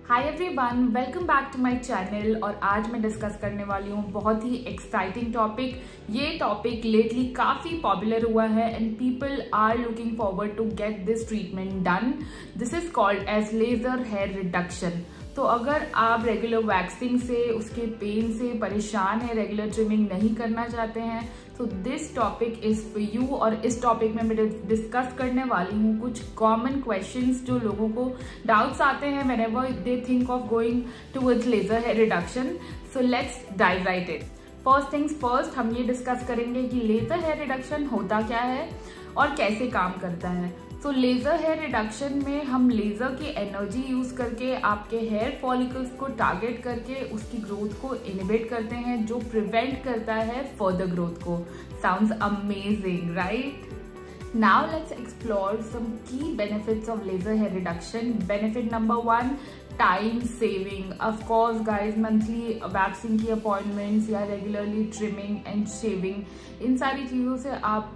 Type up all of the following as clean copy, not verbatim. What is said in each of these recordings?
Hi everyone, welcome back to my channel. और आज मैं डिस्कस करने वाली हूँ बहुत ही एक्साइटिंग टॉपिक। ये टॉपिक लेटली काफी पॉपुलर हुआ है and people are looking forward to get this treatment done. This is called as laser hair reduction. तो अगर आप रेगुलर वैक्सिंग से उसके पेन से परेशान है, रेगुलर ट्रिमिंग नहीं करना चाहते हैं, तो this topic is for you. और इस टॉपिक में मैं डिस्कस करने वाली हूँ कुछ कॉमन क्वेश्चंस जो लोगों को डाउट्स आते हैं whenever they think of going towards laser hair reduction. So let's dive right it. First things first, हम ये डिस्कस करेंगे कि लेजर हेयर रिडक्शन होता क्या है और कैसे काम करता है। तो लेजर हेयर रिडक्शन में हम लेजर की एनर्जी यूज करके आपके हेयर फॉलिकल्स को टारगेट करके उसकी ग्रोथ को इनिबिट करते हैं, जो प्रिवेंट करता है फर्दर ग्रोथ को। Sounds amazing, right? Now let's explore some key benefits of laser hair reduction. Benefit number 1, time saving. Of course guys, monthly waxing की अपॉइंटमेंट्स या रेगुलरली ट्रिमिंग एंड शेविंग, इन सारी चीज़ों से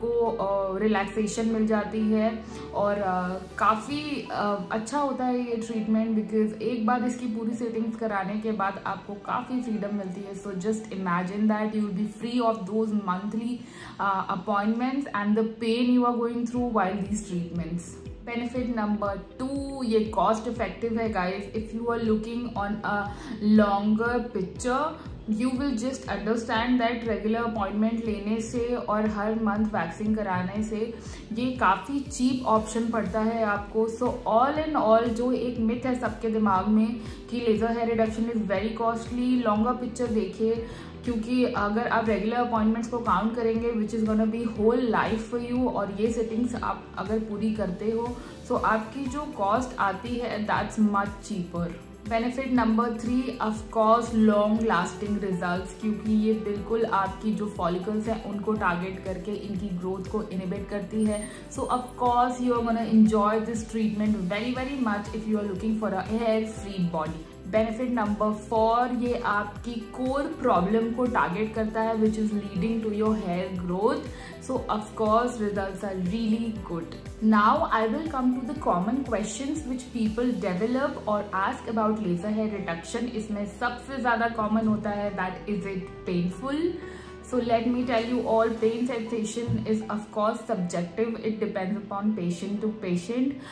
आपको रिलैक्सेशन मिल जाती है और काफ़ी अच्छा होता है ये ट्रीटमेंट, बिकॉज एक बार इसकी पूरी सेटिंग्स कराने के बाद आपको काफ़ी फ्रीडम मिलती है। So just imagine that you will be free of those monthly appointments and the pain you are going through while these treatments. Benefit number 2, ये कॉस्ट इफेक्टिव है guys. If you are looking on a longer picture, you will just understand that regular appointment लेने से और हर month waxing कराने से ये काफ़ी cheap option पड़ता है आपको। सो ऑल इन ऑल, जो एक मिथ है सबके दिमाग में कि laser hair reduction is very costly, longer picture देखिए, क्योंकि अगर आप रेगुलर अपॉइंटमेंट्स को काउंट करेंगे which is gonna be whole life for you, और ये सेटिंग्स आप अगर पूरी करते हो तो आपकी जो कॉस्ट आती है that's much cheaper. Benefit number 3, of course long lasting results, क्योंकि ये बिल्कुल आपकी जो फॉलिकल्स हैं उनको टारगेट करके इनकी ग्रोथ को इनिबिट करती है। So of course you are gonna enjoy this treatment very very much if you are looking for a hair free body. Benefit number 4, ये आपकी कोर प्रॉब्लम को टारगेट करता है which is leading to your hair growth. So of course results are really good. Now I will come to the common questions which people develop और ask about laser hair reduction. इसमें सबसे ज्यादा common होता है that is it painful. So let me tell you, all pain sensation is of course subjective. It depends upon patient to patient.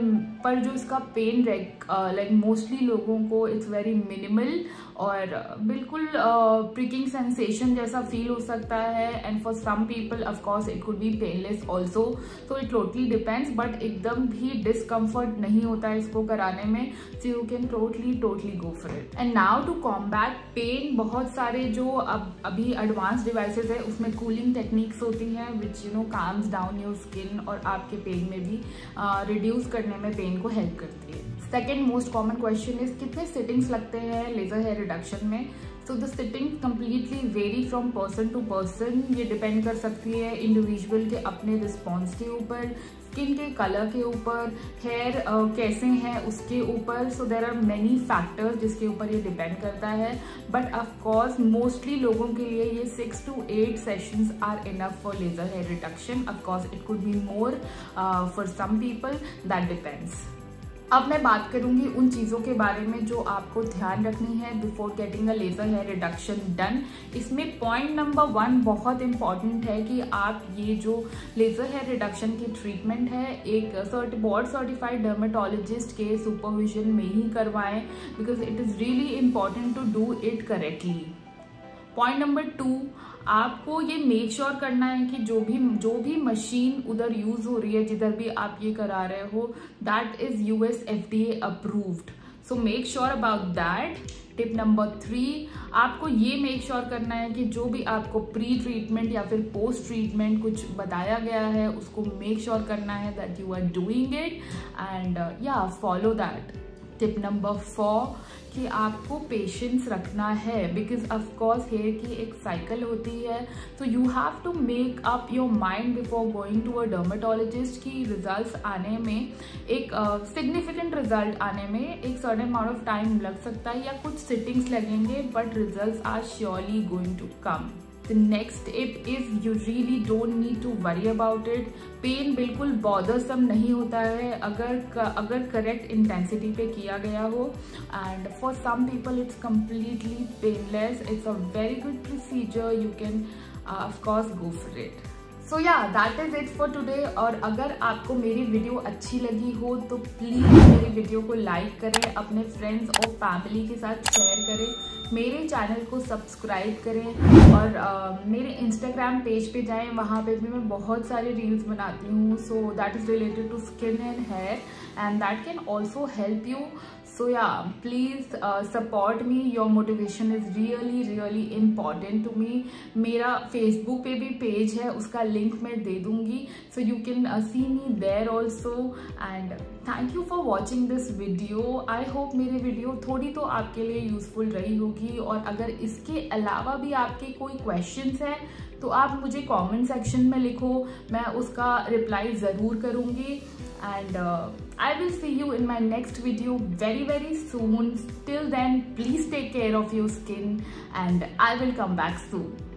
पर जो इसका pen like mostly लोगों को it's very minimal और बिल्कुल pricking sensation जैसा फील हो सकता है। And for some people of course it could be painless also. So it totally depends. But एकदम भी discomfort नहीं होता है इसको कराने में. So you can totally go for it. And now to combat pain, बहुत सारे जो अभी advanced डिवाइसेस है उसमें कूलिंग टेक्निक्स होती हैं which you know calms down your skin और आपके पेन में भी रिड्यूस करने में पेन को हेल्प करती है। Second most common question is कितने सिटिंग्स लगते हैं लेजर हेयर रिडक्शन में। So the sitting completely vary from person to person. ये डिपेंड कर सकती है इंडिविजुअल के अपने रिस्पॉन्स के ऊपर, स्किन के कलर के ऊपर, हेयर कैसे हैं उसके ऊपर। So there are many factors जिसके ऊपर ये डिपेंड करता है। बट ऑफ कोर्स मोस्टली लोगों के लिए ये 6 to 8 sessions are enough for laser hair reduction. Of course it could be more for some people, that depends. अब मैं बात करूंगी उन चीज़ों के बारे में जो आपको ध्यान रखनी है before getting a laser hair reduction done. इसमें पॉइंट नंबर 1 बहुत इंपॉर्टेंट है कि आप ये जो लेजर हेयर रिडक्शन की ट्रीटमेंट है एक बोर्ड सर्टिफाइड डर्मेटोलॉजिस्ट के सुपरविजन में ही करवाएं, because it is really important to do it correctly. Point number 2, आपको ये मेक श्योर करना है कि जो भी मशीन उधर यूज हो रही है, जिधर भी आप ये करा रहे हो, that is US FDA approved. So make sure about that. Tip number 3, आपको ये मेक श्योर करना है कि जो भी आपको प्री ट्रीटमेंट या फिर पोस्ट ट्रीटमेंट कुछ बताया गया है उसको मेक श्योर करना है that you are doing it and या फॉलो दैट। टिप नंबर 4, कि आपको पेशेंस रखना है, बिकॉज ऑफ कोर्स हेयर की एक साइकिल होती है। तो you have to make up your mind before going to a dermatologist की रिजल्ट्स आने में, एक सिग्निफिकेंट रिजल्ट आने में एक सर्टेन अमाउंट ऑफ टाइम लग सकता है या कुछ सिटिंग्स लगेंगे, but results are surely going to come. The next tip is you really don't need to worry about it. Pain बिल्कुल बॉदरसम नहीं होता है अगर करेक्ट इंटेंसिटी पे किया गया हो, and for some people it's completely painless. It's a very good procedure, you can of course go for it. So yeah that is it for today. और अगर आपको मेरी वीडियो अच्छी लगी हो तो प्लीज़ मेरी वीडियो को लाइक करें, अपने फ्रेंड्स और फैमिली के साथ शेयर करें, मेरे चैनल को सब्सक्राइब करें, और मेरे इंस्टाग्राम पेज पे जाएं, वहाँ पे भी मैं बहुत सारे रील्स बनाती हूँ। So that is related to skin and hair and that can also help you. So yeah, please support me. Your motivation is really important to me. मेरा Facebook पे भी पेज है, उसका लिंक मैं दे दूंगी, so you can see me there also. And thank you for watching this video. I hope मेरी video थोड़ी तो आपके लिए यूजफुल रही होगी, और अगर इसके अलावा भी आपके कोई क्वेश्चंस हैं तो आप मुझे कमेंट सेक्शन में लिखो, मैं उसका रिप्लाई ज़रूर करूँगी। And I will see you in my next video very soon. Till then, please take care of your skin and I will come back soon.